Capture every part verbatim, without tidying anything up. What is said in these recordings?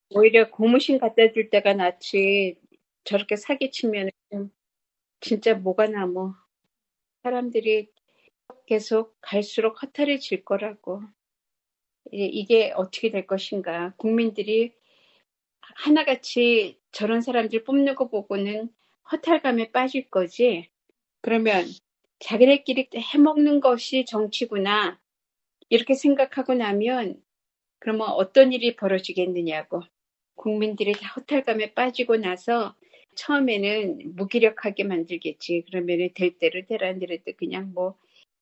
오히려 고무신 갖다 줄 때가 낫지. 저렇게 사기치면 진짜 뭐가 남어. 사람들이 계속 갈수록 허탈해질 거라고. 이- 이게 어떻게 될 것인가. 국민들이 하나같이 저런 사람들 뽑는 거 보고는 허탈감에 빠질 거지. 그러면 자기네끼리 해먹는 것이 정치구나. 이렇게 생각하고 나면 그러면 어떤 일이 벌어지겠느냐고. 국민들이 다 허탈감에 빠지고 나서 처음에는 무기력하게 만들겠지. 그러면은 될 대로 되라 안 되라도 그냥 뭐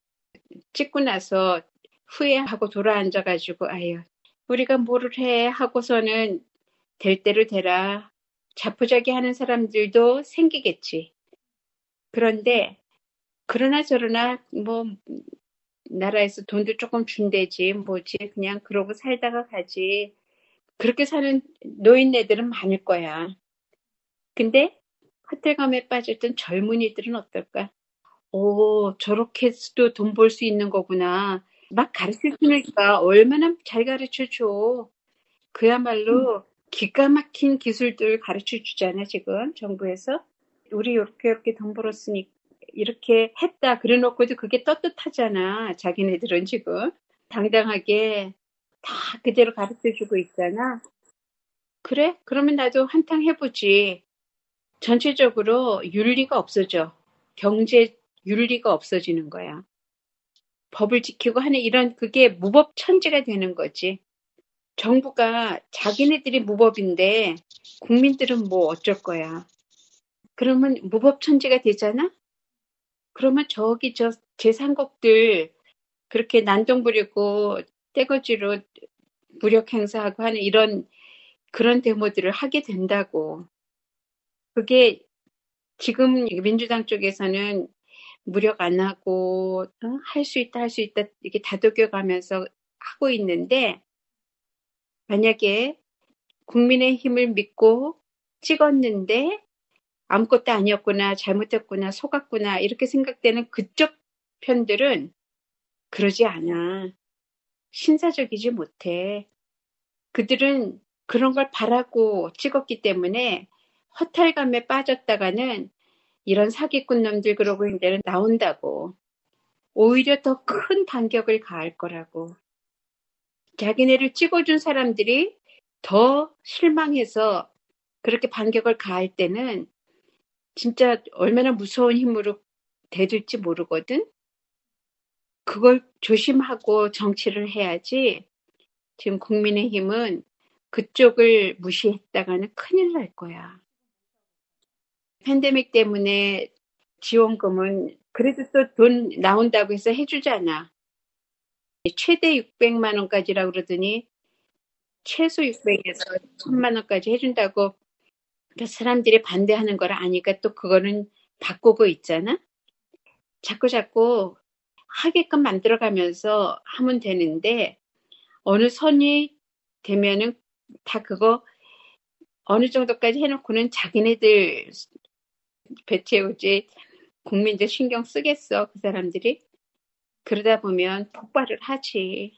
찍고 나서 후회하고 돌아앉아가지고 아유 우리가 뭐를 해 하고서는 될 대로 되라. 자포자기 하는 사람들도 생기겠지. 그런데 그러나 저러나 뭐 나라에서 돈도 조금 준대지 뭐지 그냥 그러고 살다가 가지. 그렇게 사는 노인네들은 많을 거야. 근데 호텔감에 빠졌던 젊은이들은 어떨까? 오, 저렇게 해서도 돈 벌 수 있는 거구나. 막 가르쳐 주니까 얼마나 잘 가르쳐 줘. 그야말로 기가 막힌 기술들 가르쳐 주잖아, 지금 정부에서. 우리 이렇게 이렇게 돈 벌었으니 이렇게 했다. 그래 놓고도 그게 떳떳하잖아. 자기네들은 지금. 당당하게 다 그대로 가르쳐 주고 있잖아. 그래? 그러면 나도 한탕 해보지. 전체적으로 윤리가 없어져. 경제 윤리가 없어지는 거야. 법을 지키고 하는 이런 그게 무법천지가 되는 거지. 정부가 자기네들이 무법인데 국민들은 뭐 어쩔 거야. 그러면 무법천지가 되잖아? 그러면 저기 저 제삼국들 그렇게 난동 부리고 떼거지로 무력 행사하고 하는 이런 그런 데모들을 하게 된다고. 그게 지금 민주당 쪽에서는 무력 안 하고 어? 할 수 있다 할 수 있다 이렇게 다독여가면서 하고 있는데 만약에 국민의힘을 믿고 찍었는데 아무것도 아니었구나 잘못했구나 속았구나 이렇게 생각되는 그쪽 편들은 그러지 않아. 신사적이지 못해. 그들은 그런 걸 바라고 찍었기 때문에 허탈감에 빠졌다가는 이런 사기꾼 놈들 그러고 있는 데는 나온다고. 오히려 더 큰 반격을 가할 거라고. 자기네를 찍어준 사람들이 더 실망해서 그렇게 반격을 가할 때는 진짜 얼마나 무서운 힘으로 대들지 모르거든. 그걸 조심하고 정치를 해야지. 지금 국민의힘은 그쪽을 무시했다가는 큰일 날 거야. 팬데믹 때문에 지원금은 그래도 또 돈 나온다고 해서 해주잖아. 최대 육백만 원까지라고 그러더니 최소 육백에서 천만 원까지 해준다고 그러니까 사람들이 반대하는 걸 아니까 또 그거는 바꾸고 있잖아. 자꾸 자꾸 하게끔 만들어가면서 하면 되는데 어느 선이 되면은 다 그거 어느 정도까지 해놓고는 자기네들 배 채우지 국민들 신경 쓰겠어 그 사람들이. 그러다 보면 폭발을 하지.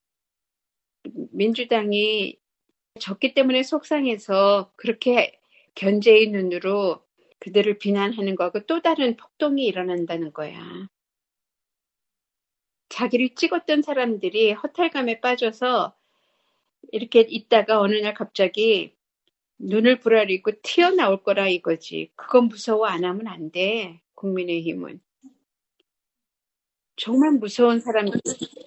민주당이 졌기 때문에 속상해서 그렇게 견제의 눈으로 그들을 비난하는 거하고 또 다른 폭동이 일어난다는 거야. 자기를 찍었던 사람들이 허탈감에 빠져서 이렇게 있다가 어느 날 갑자기 눈을 부라리고 튀어나올 거라 이거지. 그건 무서워 안 하면 안 돼. 국민의힘은. 정말 무서운 사람들.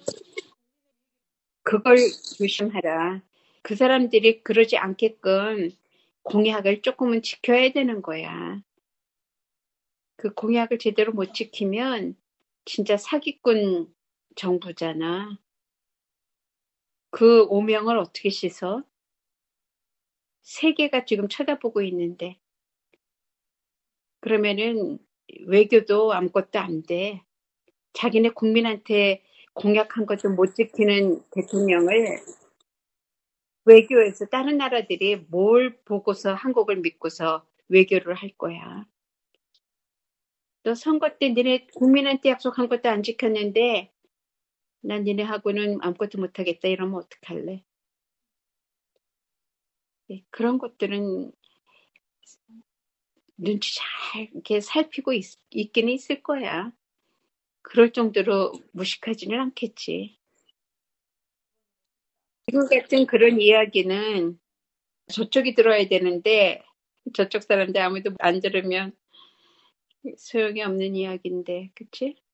그걸 조심하라. 그 사람들이 그러지 않게끔 공약을 조금은 지켜야 되는 거야. 그 공약을 제대로 못 지키면 진짜 사기꾼 정부잖아. 그 오명을 어떻게 씻어? 세계가 지금 쳐다보고 있는데. 그러면은 외교도 아무것도 안 돼. 자기네 국민한테 공약한 것도 못 지키는 대통령을 외교에서 다른 나라들이 뭘 보고서 한국을 믿고서 외교를 할 거야. 너 선거 때 니네 국민한테 약속한 것도 안 지켰는데 난 니네하고는 아무것도 못하겠다 이러면 어떡할래? 그런 것들은 눈치 잘 이렇게 살피고 있, 있기는 있을 거야. 그럴 정도로 무식하지는 않겠지. 지금 같은 그런 이야기는 저쪽이 들어야 되는데 저쪽 사람들 아무도 안 들으면 소용이 없는 이야기인데, 그치?